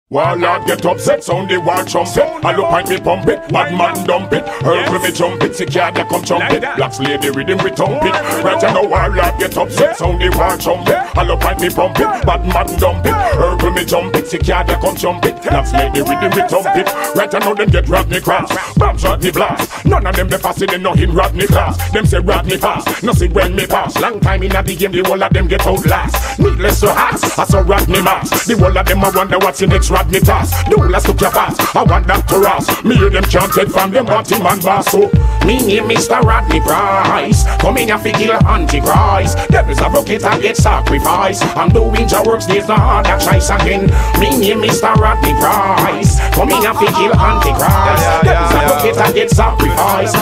Warlord get upset, sound the war trumpet. I look like me pump it, bad man dump it. Herb with me jump it, cicada come chump it. Black lady rhythm we thump it. Right now warlord get upset, sound the war trumpet. I look like me pump it, bad man dump it. Herb with me jump it, cicada come chump it. Black lady rhythm we thump it. Right now them get Rodney cross, bombs Rodney blast. None of them the fast in nothing Rodney class. Them say Rodney fast, nothing when me pass. Long time in the game, the whole of them get out last. Needless to ask, I saw Rodney mass. The whole of them I wonder what's the next Rodney pass. Do let's look your pass. I want that to us. Me hear them chanted from them party man boss. So me name Mr. Rodney Price. Come in and kill Antichrist. Devil's advocate and get sacrificed. I'm doing your works, there's no hard that choice again. Me name Mr. Rodney Price. Come in and kill Antichrist. Devil's advocate and get sacrificed.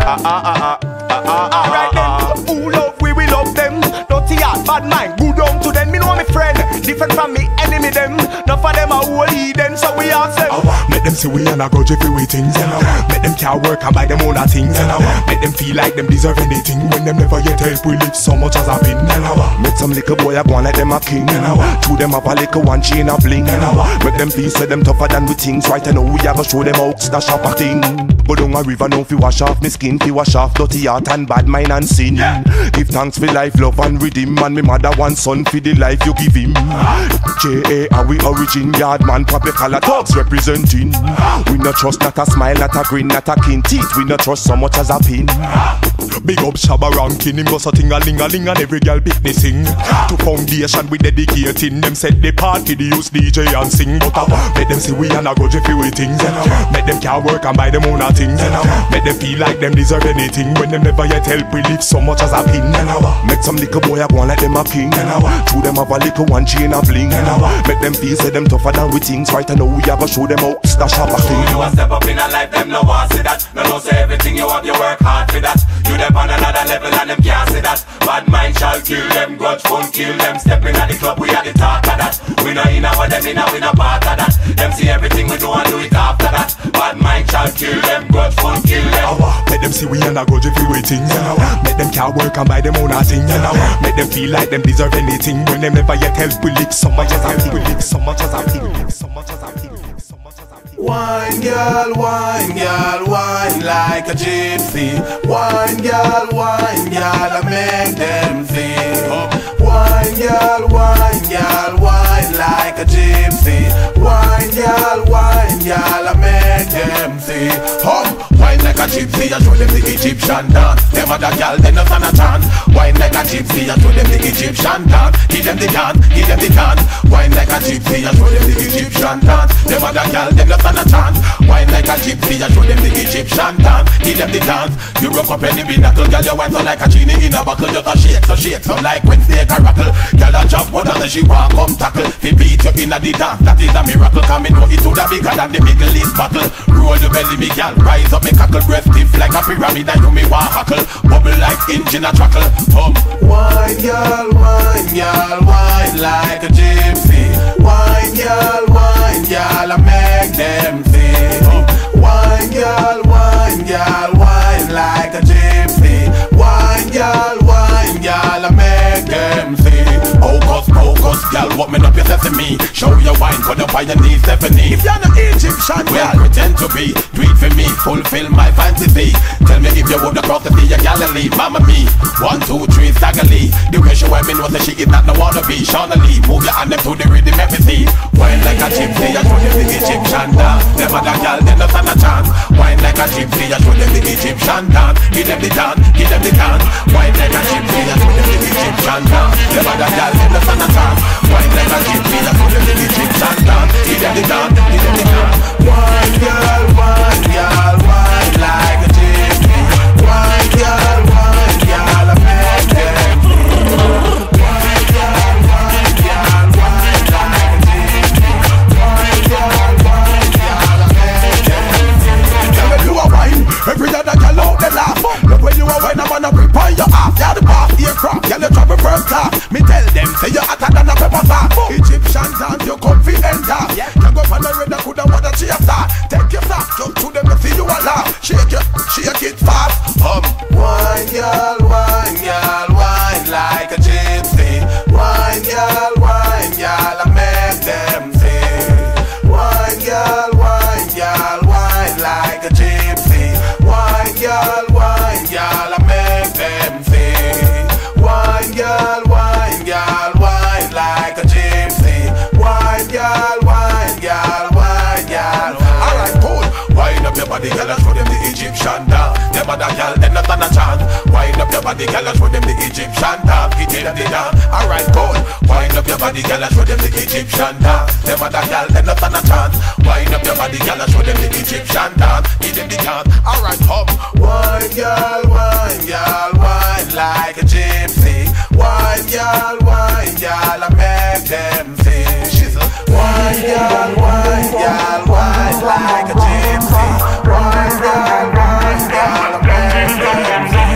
Alright then, who love we will love them. Dirty heart, bad mind, good on to them. Me know me friend, different from me enemy them. None for them are holy then, so we ask them. Make them see we and I grudge if we things. Make them can't work and buy them own things. Make them feel like them deserve anything when them never yet help we live so much as a pin. Make some little boy a go on like them a king. To them have a little one chain a bling. Make them feel say them tougher than we things. Right now we a go show them how to shop a thing. But down a river now fi wash off me skin, fi wash off dirty heart and bad mind and sin. Give thanks for life, love and redeem. And me mother one son for the life you give him. J.A. are we origin, yard man, pop your collar dogs representing. We not trust, not a smile, not a grin, not a kin teeth. We not trust so much as a pin. Big up Shabba ranking, him go so ting-a-ling-a-ling and every girl pick me sing. To foundation we dedicating, them set the party, they use DJ and sing. But make them see we and a grudge if we things. Make them can't work and buy them own things. Make them feel like them deserve anything when them never yet help we live so much as a pin. Make some little boy a go on like them a king. To them have a little one chain a bling. Make them feel say them tougher than we things. Right now we have to show them how to shop a thing. You a step up in a life, them no want see that. No know say everything you have, you work hard for that. You them on another level and them can't see that. Bad mind shall kill them, grudgeful kill them. Stepping at the club, we are the talk of that. We know in our them, in our we no part of that. Them see everything we do and do it after that. Bad mind shall kill them, grudgeful kill them. Make them see we and a grudge if we things. Make them can't work and buy them own things. Make them feel like them deserve anything when them never yet help we live so much as a pig. So much as a pig. So much as a pig. Wine girl, wine like a gypsy. Wine girl, I make them feel. Wine girl, wine like a gypsy. Wine girl, I make them feel. Wine like a gypsy, I show them the Egyptian dance. Them other girl, they not stand a chance. Wine like a gypsy, I show them the Egyptian dance. Give them the dance, give them the dance. Wine like a gypsy, I show them the Egyptian dance. Them other girl, they not stand a chance. Wine like a gypsy, I show them the Egyptian dance. Give them the dance. You rock up any binnacle, girl, you wine so like a genie in a buckle. Just a shake, so like when snake a rattle. Girl a jump, but then she walk come tackle. Fi beat you in a the dance, that is a miracle. Come in, know it woulda bigger than the Middle East battle. Roll your belly, me girl, rise up, me cackle. Breath stiff like a pyramid, and you me want hackle. Bubble like engine a trackle. Wine girl, wine like a gypsy. Wine girl, I make them feel. Wine girl, wine like a gypsy. Wine girl, I make them feel. Focus, girl, what me up your sesame. Show your wine, put up on your knees, Stephanie. If you're not Egyptian, well, pretend to be. Do it for me, fulfill my fantasy. Tell me if you would across the sea of Galilee. Mama me, 1, 2, 3, staggerly. The way she wearing was that she is not the wannabe. Shauna Lee, move your hand up to the rhythm, everything. Wine like a gypsy, I show them the Egyptian dance. Them other girl, they not stand a chance. Wine like a gypsy, I show them the Egyptian dance. Give them the dance, give them the dance. Wine like a gypsy, I show them the Egyptian dance. Them other girl, they not stand a chance. Wine like a gypsy, I show them the Egyptian dance. Give them the dance, give them the dance. Wine girl, wine like a gypsy. Wine girl, I make them. Wine girl, wine like a gypsy. Wine girl, I make them. Tell me you a wine, every other girl out there laugh. Look when you a wine, I'm gonna prepare your ass. You're the boss, aircraft, girl you travel first class. Me tell them, say you're hotter than a pepper sauce. Egyptian Egyptian dance. Them other girl, them not on a chance. Wind up your body, girl, and show them the Egyptian dance. Hit them the dance. Alright, cool. Wind up your body, girl, and show them the Egyptian dance. Them other girl, them not on a chance. Wind up your body, girl, and show them the Egyptian dance. Hit them the dance. Alright, hop. Wine, girl, wine like a gypsy. Wine, girl, I make them sing. Wine, girl, wine like a gypsy. Wine, girl, I make them sing.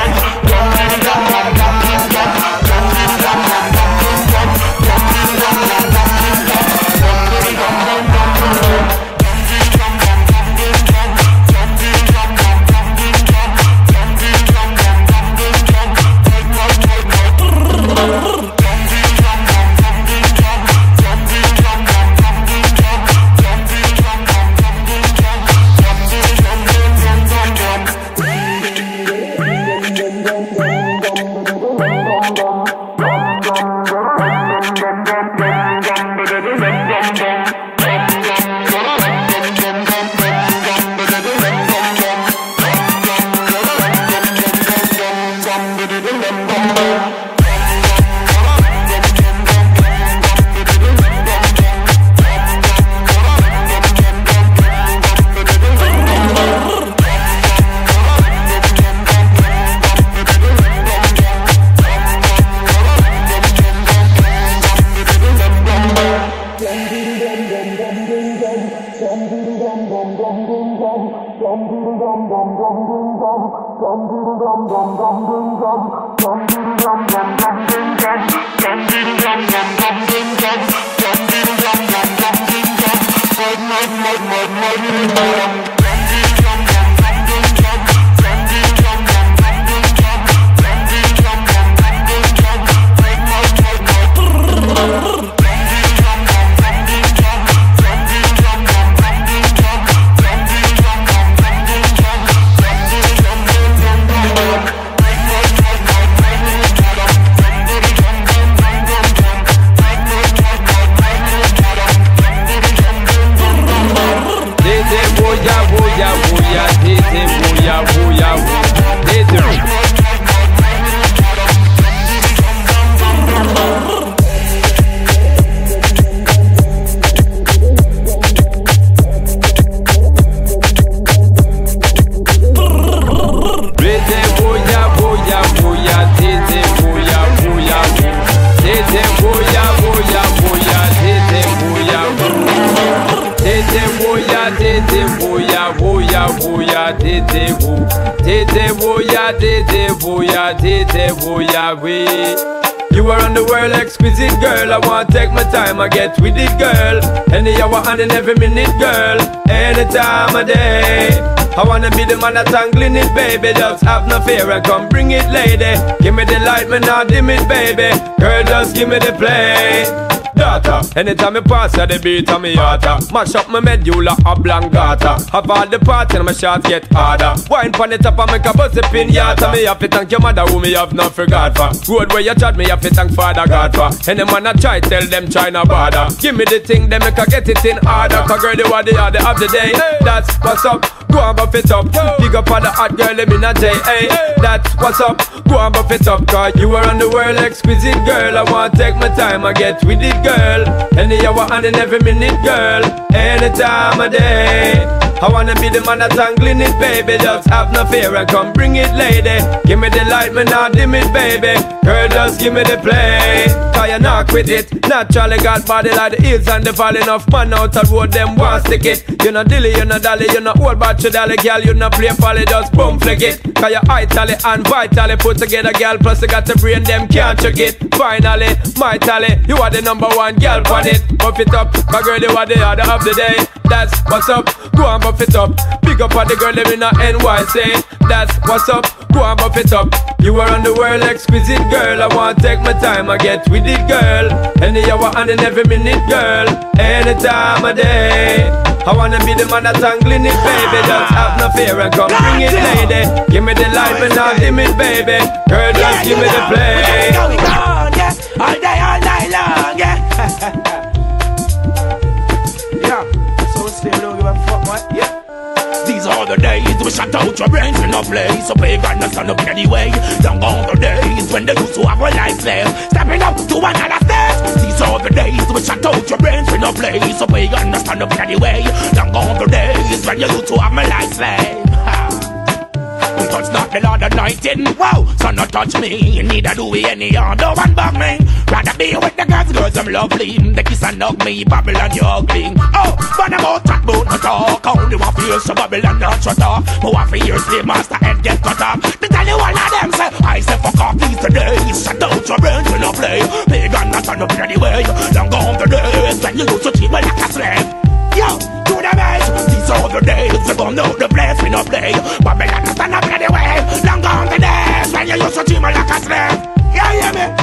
You are on the world exquisite girl. I want to take my time, I get with it girl. Any hour and in every minute girl. Any time of day I wanna be the man that's angling it, baby. Just have no fear and come bring it, lady. Give me the light, me not dim it, baby. Girl, just give me the play. Daughter, anytime I pass at the beat of me hearta, mash up my medulla oblongata. Have all the parts and my shots get harder. Wine pon the top and make a bust a pinata. Me have to thank your mother who me have not forgot for. Road where you chat me have to thank Father God for. Any man I try tell them try no bother. Give me the thing them make I get it in order. Cause girl you are the order of the day. That's what's up, go and buff it up. Big up on the hot girl let me not say hey. That's what's up, go and buff it up. Cause you are on the world exquisite girl. I want to take my time, I get with it girl. Any hour and in every minute girl. Any time of day I wanna be the man that's angling it, baby. Just have no fear and come bring it, lady. Give me the light, me not dim it, baby. Girl, just give me the play. Cause you not quit it. Naturally got body like the hills and the valley. Enough man out the road, them want stick it. You no dilly, you no dally, you no old battery dolly, girl. You no play folly, just boom flick it. Cause you itally and vitally put together, girl. Plus you got the brain, them can't trick it. Finally, my tally, you are the number one girl on it. Buff it up, my girl, you are the order of the day. That's what's up, go and buff it up. Big up on the girl living in NYC. That's what's up, go and buff it up. You are on the world exquisite girl. I want to take my time, I get with it girl. Any hour and in every minute girl. Any time of day I wanna be the man that's angling it, baby. Just have no fear and come bring it, lady. Give me the light, but not dim it, baby. Girl, just give me the play. Going on, yeah, all day, all night long, yeah. Yeah, so still don't give a fuck, what? Yeah. These are the days we we shut out your brains in no place. So pagan not stand up anyway. Long gone the days when they used to have a life slave. Stepping up to another stage. These are the days we shut out your brains in no place. So pagan not stand up anyway. Long gone the days when you used to have a life slave. We touch not the Lord anointing. Wow, so not touch me. Neither do we any other one but me. Rather be with the girls, I'm lovely. They kiss and hug me, Babylon, you ugly. Oh, but I'm out that boat, no talk. Only one for years, so Babylon, not shut off. But one for years, slave master, head get cut off. They tell you all of them, say, I say, fuck off these days. Shut out your brains, you no play. Pagan, not stand up anyway. Long gone the days when you used to treat me like a slave. Yo, to the base, these are the days. We gon' know the place, we no play. Babylon, not stand up anyway. Long gone the days when you used to treat me like a slave. Yeah, hear me?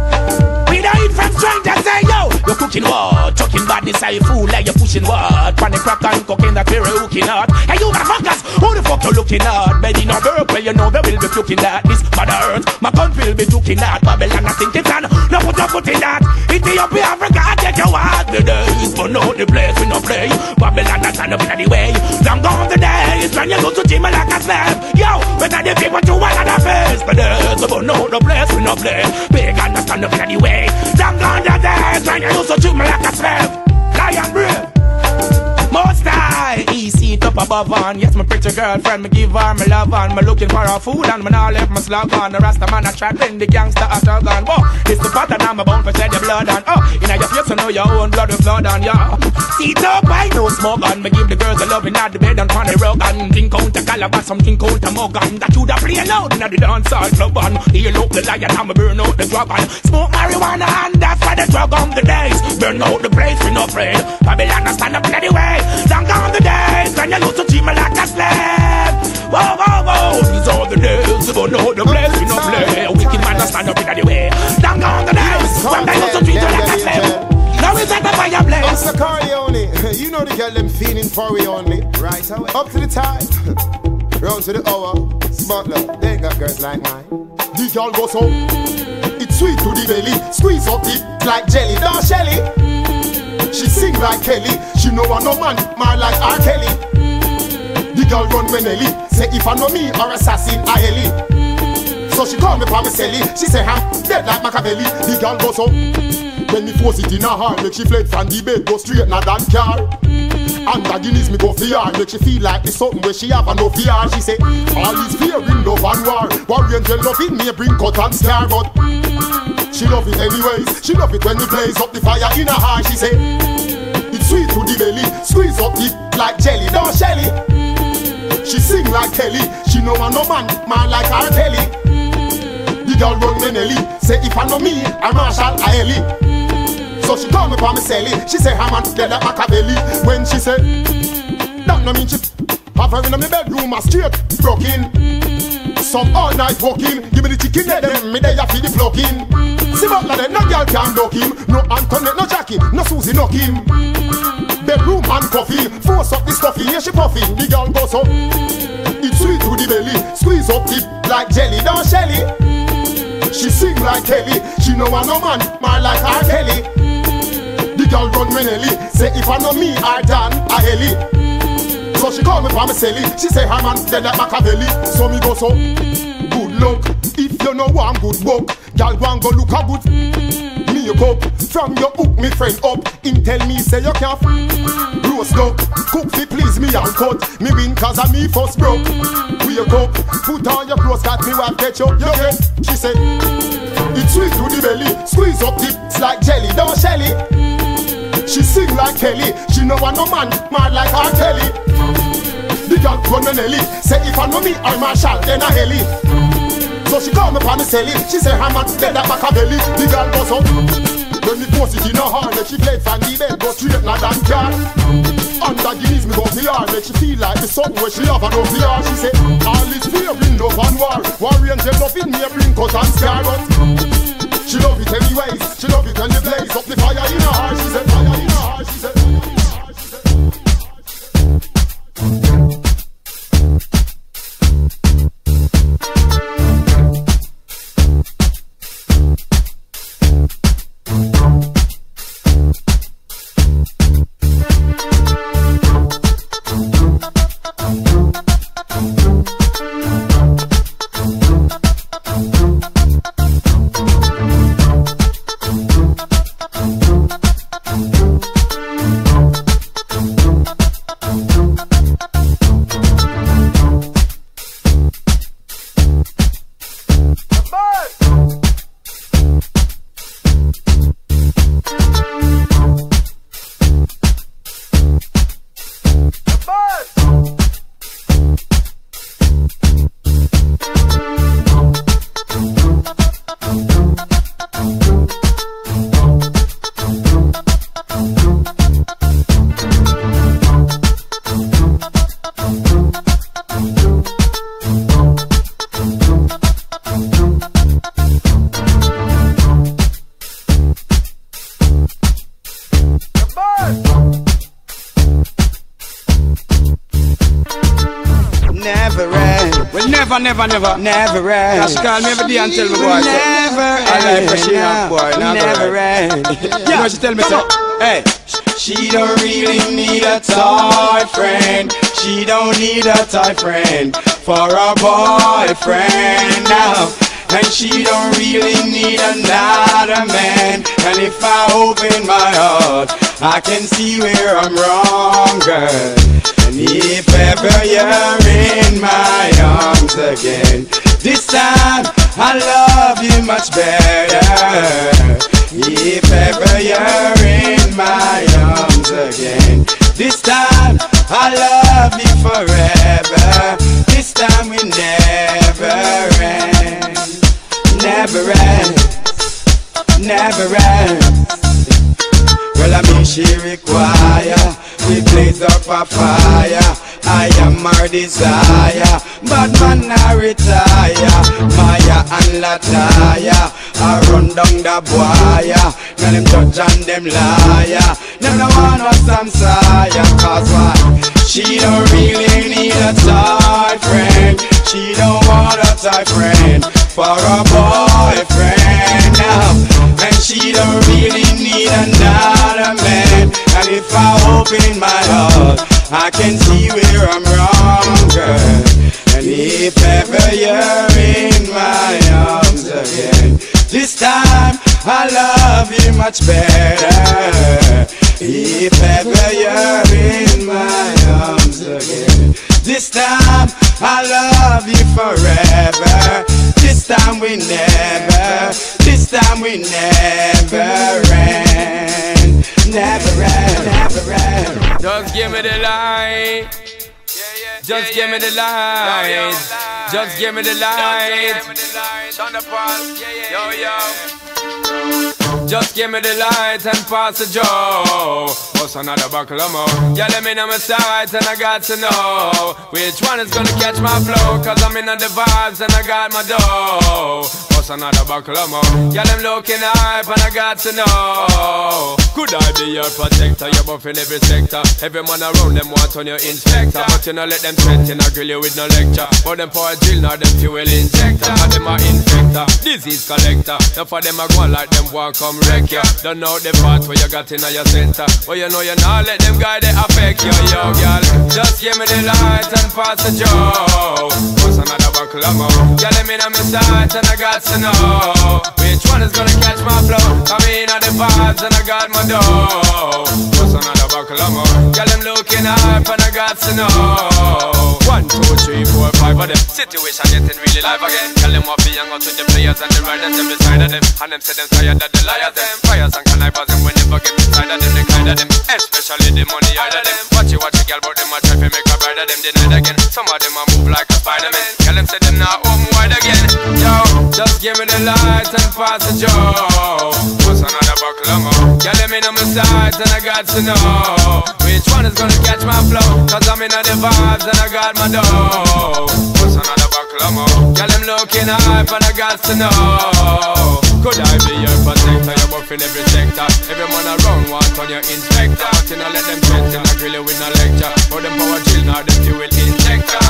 We don't eat from strangers, say yo. You're cooking what? Talking bad, this how you fool like you're pushing what? Panic crack and cocaine that we're hooking out. Hey you motherfuckers, who the fuck you looking at? Bed in a work where you know they will be looking at. This mother earth, my country will be looking at. Babylon, I think it's on. No put your foot in that. Ethiopia, Africa, I take your heart. The days, but no the place we no play. Babylon, I stand up anyway. Long gone the days when you go to gym like a slave. Yo, better the people to one another face. The days, but no the place we no play. Pagan, I stand up anyway. Long gone the days when you used to treat me like a slave. Lion brave. Most high, easy up above on. Yes, my pretty girlfriend, me give her my love on. Me looking for her food and me now left my slug on. The Rasta man a trapping the gangster at her gun. Whoa, this the pattern I'm about to shed your blood on. Oh, in your face you know your own blood will flood on. Yeah, see it up, I no smoke on. Me give the girls a loving at the bed and on the rug on. Drink out a calabash, some drink out a mug on. That you da play loud in the dance hall club on. Heal up the lion and me burn out the drug on. Smoke marijuana and that's why the drug on the days. Burn out the place we no afraid. Babylon a stand up anyway. Long gone the days when you used to treat me like a slave. Whoa, whoa, whoa. These are the days, but no the place we no play. A wicked man a stand up anyway. Long gone the days when they used to treat you like a slave. Now we set the fireplace. Mr. Corleone, you know the girl them feeling for we only. Right away. Up to the time, round to the hour. Smart love, they ain't got girls like mine. The girl goes home, it's sweet to the belly. Squeeze up it like jelly. Don't Shelly. She sing like Kelly. She know I no man, man like R. Kelly. The girl run when Ellie say if I know me or assassin I Ellie. So she call me for me Sally. She say I'm dead like Machiavelli. The girl goes up when me force it in her heart. Make she fled from the bed, go straight na that car. And the Guinness me go fear. Make she feel like it's something where she have a no fear. She say all is fear in love and war. Warrior angel love in me bring cut and scar. But she love it anyways. She love it when we blaze up the fire in her heart. She say it's sweet to the belly. Squeeze up it like jelly. Don't Shelly. She sing like Kelly. She know I no man like R. Kelly. The girl run me Nelly. Say if I know me, I Marshall I Ellie. So she call me for me Sally. She say her man dead like Machiavelli. When she say that no mean she have her in my bedroom a straight broken. Some all night walking. Give me the chicken head them, me there ya feed the plucking. See but like that, no girl can duck him. No Antoinette, no Jackie, no Susie knock him. Bedroom and coffee, force up the stuffy, yeah she puffy. The girl goes up, it's sweet to the belly. Squeeze up it like jelly, don't Shelly. She sing like Kelly. She know I no man like R. Kelly. The girl run me Nelly. Say if I know me, I done a Ellie. So she call me for me Sally. She say her man dead like Machiavelli. So me go so good luck. If you know one good book, girl go and go look a good me a cup. From your hook me friend up. Him tell me say you can't roast duck. Cook fi please me and cut. Me win cause of me first broke. We a cup. Put on your clothes got me want ketchup. You get? She say it's sweet to the belly. Squeeze up it's like jelly. Don't Shelly. She sing like Kelly. She know I no man like R. Kelly. The girl run me Nelly. Say if I know me I Marshall then I Ellie. So she call me for me Sally. She say her man dead at Machiavelli. The girl goes up when me force it in her heart. Make she played from the bed, go straight na that car. Under Guinness me go VR. Make she feel like the something where she have a no VR. She say all is fear in love and war. Warrior angel love in me bring cut and scar. But she love it anyways. She love it when you blaze up the fire in her heart. She say fire in her heart. She say Never end. Well, never end. Just call me every day and tell me, boy. Never end. I like Prashina, boy. Never end. You know what she tell me, so? Hey. She don't really need a toy friend. She don't need a toy friend for a boyfriend now. And she don't really need another man. And if I open my heart, I can see where I'm wrong, girl. And if ever you're in my arms again, this time I love you much better. If ever you're in my arms again, this time I love you forever. This time we never end. Never end. Never end. Well, I mean she require, we blaze up a fire. I am her desire, but man I retire. Maya and Lataya, I run down the boya. Now them judge and them liar. Them no want no Samsaya. Cause why? She don't really need a toy friend. She don't want a toy friend for a boyfriend now. And she don't really need another man. And if I open my heart, I can see where I'm wrong, girl. And if ever you're in my arms again, this time I love you much better. If ever you're in my arms again, this time I love you forever. This time we never end. Never end. Just give me the light. Just give me the light. Just give me the light. Just give me the light and pass the Joe. What's another buckle of more? Yeah, let me know my sights and I got to know which one is gonna catch my flow. Cause I'm in the vibes and I got my dough. What's another buckle of more? Yeah, them looking hype and I got to know. Could I be your protector? You're buff in every sector. Every man around them want on your inspector. But you know let them threaten, I grill you with no lecture. But them power drill, now them fuel injector. And them are infector, disease collector. Now for them I go on like them walk come wreck ya. Don't know the part where you got in your center. But you know you not let them guy they affect you, yo girl. Just give me the light and pass the Joe. What's another buckle of more? Yeah, let me know my sight and I got to know which one is gonna catch my flow. Come in at the vibes and I got my dough. What's another buckle of more? Yeah, them looking hype and I got to know 1, 2, 3, 4, 5 of them. Situation getting really live again. Tell them what be young out with the players and the riders them beside of them. And them say them tired of the liars them. Fires and connivers them when they forget inside of them. They kind of them, especially the money out of them. Watch you girl, but them a try to make a bride of them denied again. Some of them a move like a Spider-Man. Tell them say them not home wide again. Yo, just give me the light and pass the Joe. What's another buckle of more? Yeah, let me know my sights and I got to know which one is gonna catch my flow. Cause I'm in the vibes and I got my dough. What's another buckle of more? Yeah, them looking hype and I got to know. Could I be your protector? You're buff in every sector. Every man around want on your inspector. But you know let them threaten, I grill you with no lecture. But them power drill, now them fuel injector.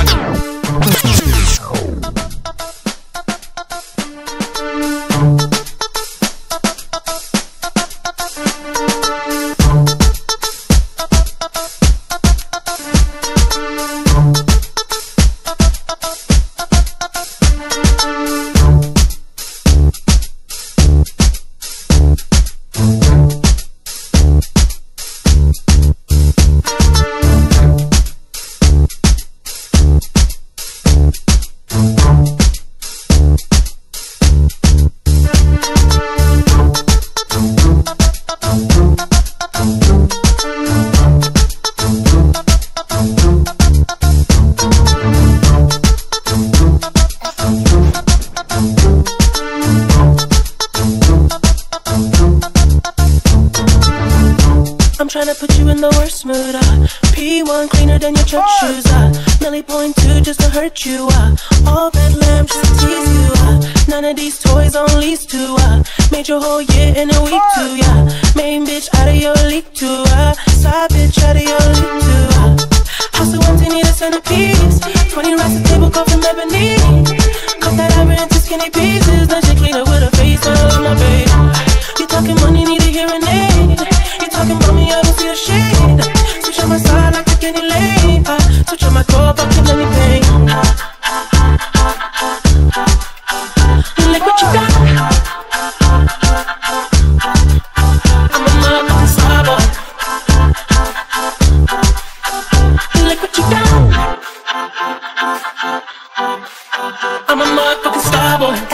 tryna put you in the worst mood, P1 cleaner than your church shoes, Millie point 2 just to hurt you, all red lamb just to tease you, none of these toys on lease to, made your whole year in a week too, main bitch out of your league too,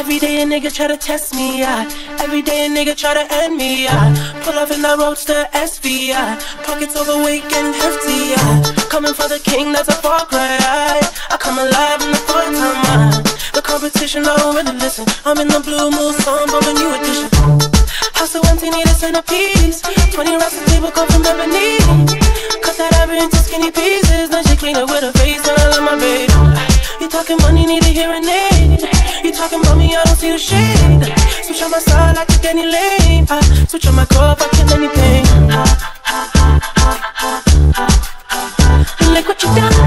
Every day a nigga try to test me, every day a nigga try to end me, pull off in that roadster SV, pockets overweight and hefty, coming for the king, that's a far cry, I come alive in the fourth time, the competition, I don't really listen, I'm in the blue moon song, but a new edition, house so empty, need a centerpiece, 20 racks of table come from ebony, cut that ivory into skinny pieces, then she clean it with her face, when I love my baby, you talking money, need a hearing aid, you talking about me, I don't see the shade, switch on my side, I take any lane, switch on my cup, I kill any pain, look what you done,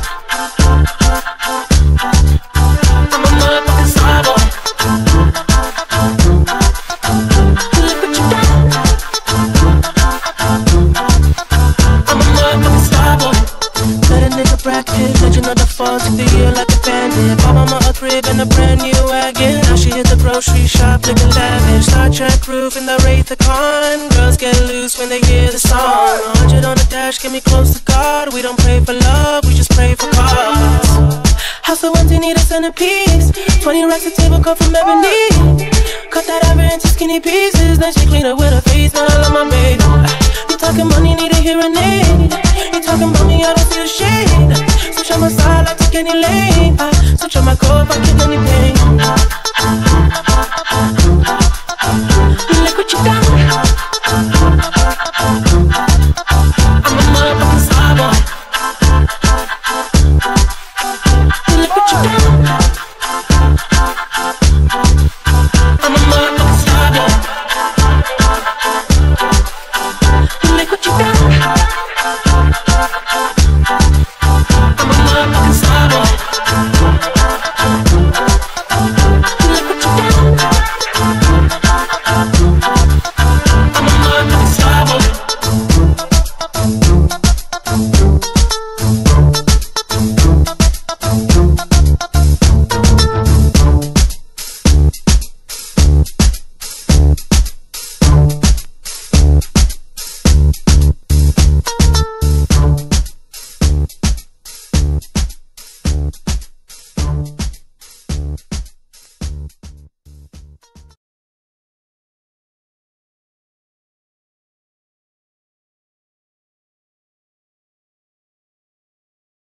I'm a motherfucking star boy. Look what you done, I'm a motherfucking star boy. Let a nigga bracket, legend of the fall, took the year like a bandit. Bought mama a crib and a brand new wagon. Now she hit the grocery shop looking lavish. Star Trek roof in the Wraith-a-Con. Girls get loose when they hear the song. 100 on the dash, get me close to God. We don't pray for love, we just pray for cause. House so empty, need a centerpiece. 20 racks of table cut from ebony. Cut that ivory into skinny pieces. Then she clean up with her face, man, I love my baby. You talking money, need a hearing aid. You talking about me, I don't see the shade. Switch on my side, I take any lane. Switch on my cup, I kill any pain.